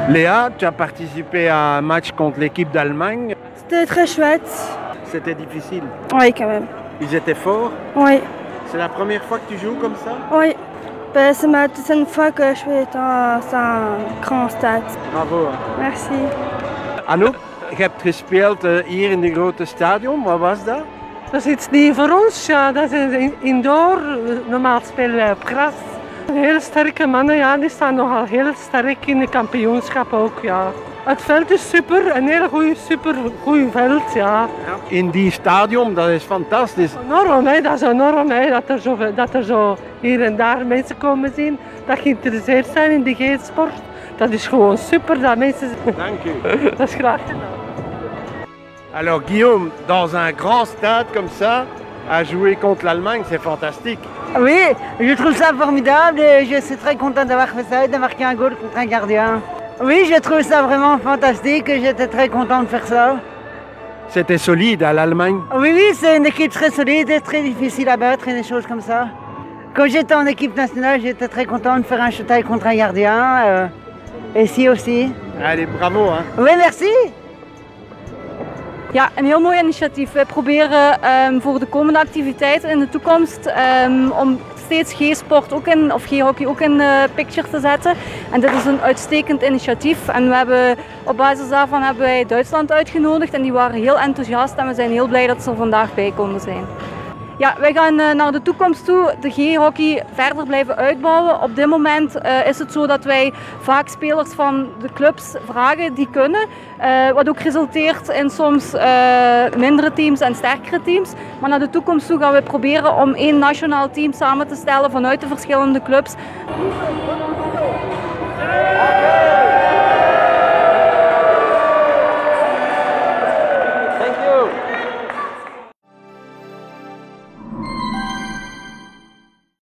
Léa, tu as participé à un match contre l'équipe d'Allemagne. C'était très chouette. C'était difficile. Oui, quand même. Ils étaient forts. Oui, C'est la première fois que tu joues comme ça? oui. Ben, c'est ma deuxième fois que je suis dans un grand stade. Bravo. Merci. Anouk, je hebt gespeeld hier in de grote stadion. Wat was dat? Dat is iets nieuw voor ons, ja. Dat is indoor. Normaal spelen wij op gras. Hele sterke mannen, ja, die staan nogal heel sterk in de kampioenschap ook, ja. Het veld is super, een hele super goed veld, ja. In die stadion, dat is fantastisch. Enorm, hè, dat is enorm, hè, dat er zo hier en daar mensen komen zien, dat geïnteresseerd zijn in de G-sport. Dat is gewoon super, dat mensen... Dank u. Dat is graag gedaan. Alors Guillaume, dans un grand stade comme ça, à jouer contre l'Allemagne, c'est fantastique. Oui, je trouve ça formidable et je suis très content d'avoir fait ça et de marquer un goal contre un gardien. Oui, je trouve ça vraiment fantastique et j'étais très content de faire ça. C'était solide à l'Allemagne. Oui, c'est une équipe très solide et très difficile à battre et des choses comme ça. Quand j'étais en équipe nationale, j'étais très content de faire un shootout contre un gardien. Et ici aussi. Allez, bravo. Hein. Oui, merci. Ja, een heel mooi initiatief. Wij proberen voor de komende activiteiten in de toekomst om steeds G-sport ook in, of G-hockey ook in de picture te zetten. En dit is een uitstekend initiatief. En we hebben, op basis daarvan hebben wij Duitsland uitgenodigd en die waren heel enthousiast en we zijn heel blij dat ze er vandaag bij konden zijn. Ja, wij gaan naar de toekomst toe de G-hockey verder blijven uitbouwen. Op dit moment is het zo dat wij vaak spelers van de clubs vragen die kunnen. Wat ook resulteert in soms mindere teams en sterkere teams. Maar naar de toekomst toe gaan we proberen om één nationaal team samen te stellen vanuit de verschillende clubs. Thank you.